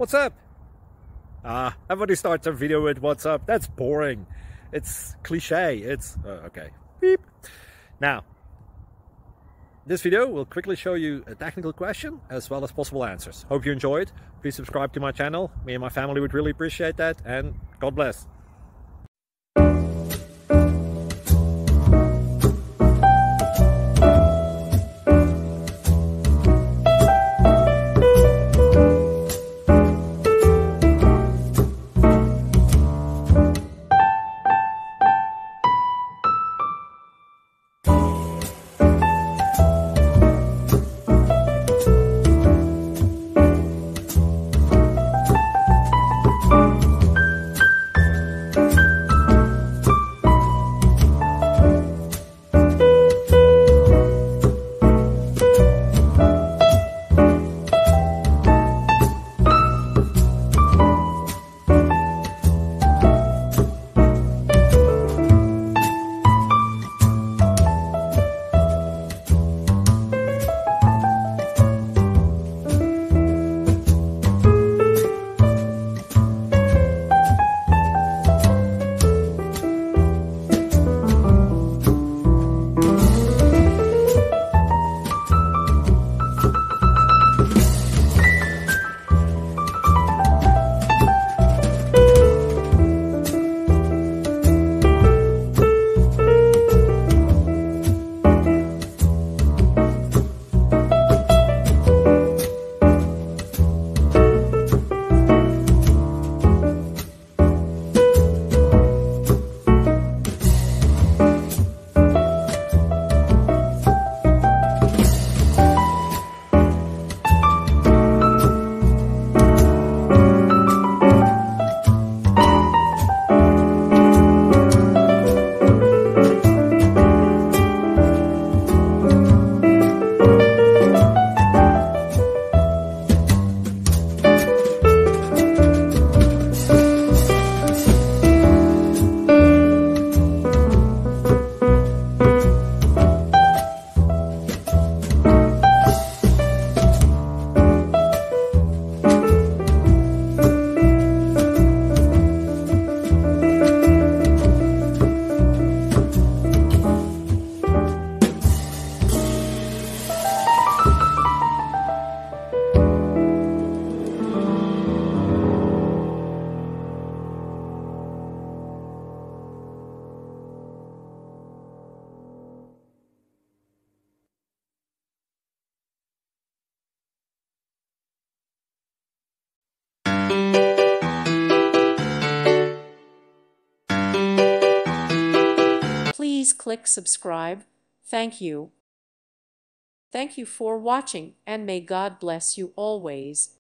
What's up? Everybody starts their video with what's up. That's boring. It's cliche. It's okay. Beep. Now, this video will quickly show you a technical question as well as possible answers. Hope you enjoyed. Please subscribe to my channel. Me and my family would really appreciate that, and God bless. Please click subscribe. Thank you. Thank you for watching, and may God bless you always.